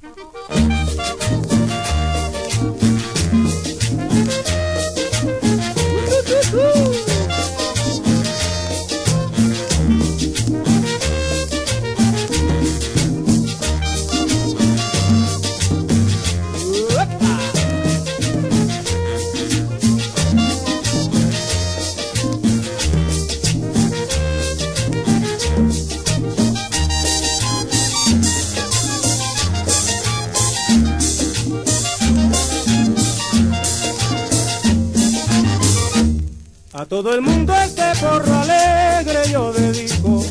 A todo el mundo este porro alegre yo dedico,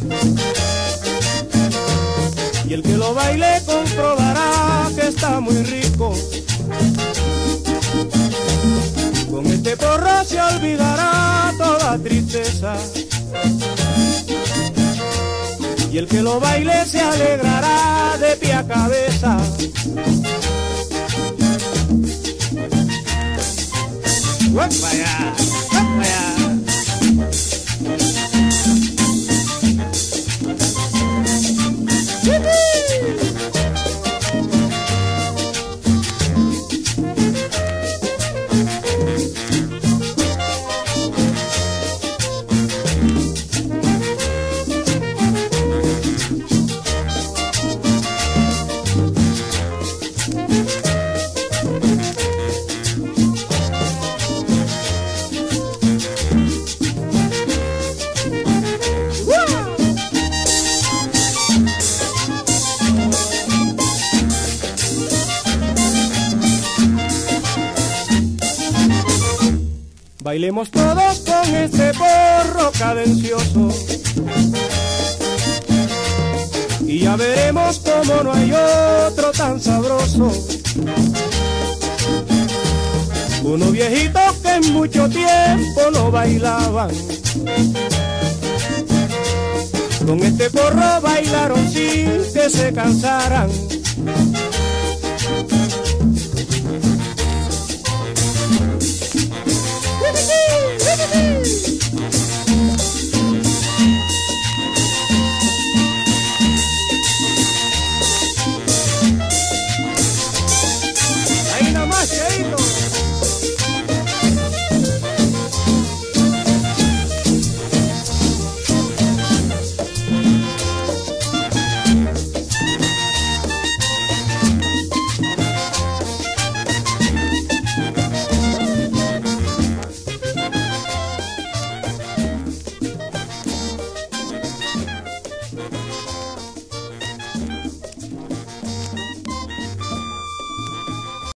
y el que lo baile comprobará que está muy rico. Con este porro se olvidará toda tristeza, y el que lo baile se alegrará de pie a cabeza. ¡Vaya! Bailemos todos con este porro cadencioso, y ya veremos cómo no hay otro tan sabroso. Unos viejitos que en mucho tiempo no bailaban, con este porro bailaron sin que se cansaran.